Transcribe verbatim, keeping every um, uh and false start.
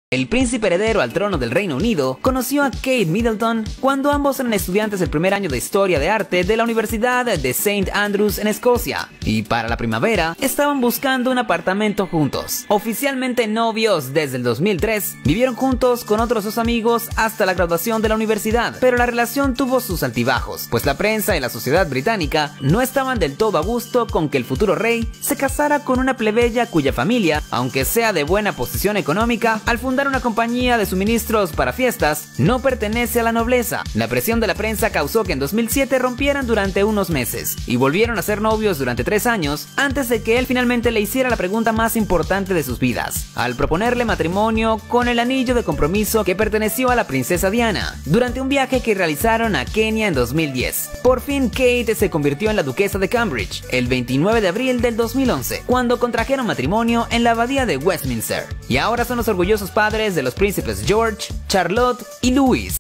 El príncipe heredero al trono del Reino Unido conoció a Kate Middleton cuando ambos eran estudiantes del primer año de Historia de Arte de la Universidad de Saint Andrews en Escocia, y para la primavera estaban buscando un apartamento juntos. Oficialmente novios desde el dos mil tres, vivieron juntos con otros dos amigos hasta la graduación de la universidad, pero la relación tuvo sus altibajos, pues la prensa y la sociedad británica no estaban del todo a gusto con que el futuro rey se casara con una plebeya cuya familia, aunque sea de buena posición económica, al fundar una compañía de suministros para fiestas, no pertenece a la nobleza. La presión de la prensa causó que en dos mil siete rompieran durante unos meses, y volvieron a ser novios durante tres años, antes de que él finalmente le hiciera la pregunta más importante de sus vidas, al proponerle matrimonio con el anillo de compromiso que perteneció a la princesa Diana, durante un viaje que realizaron a Kenia en dos mil diez. Por fin Kate se convirtió en la duquesa de Cambridge, el veintinueve de abril del dos mil once, cuando contrajeron matrimonio en la abadía de Westminster, y ahora son los orgullosos padres de los príncipes George, Charlotte y Louis.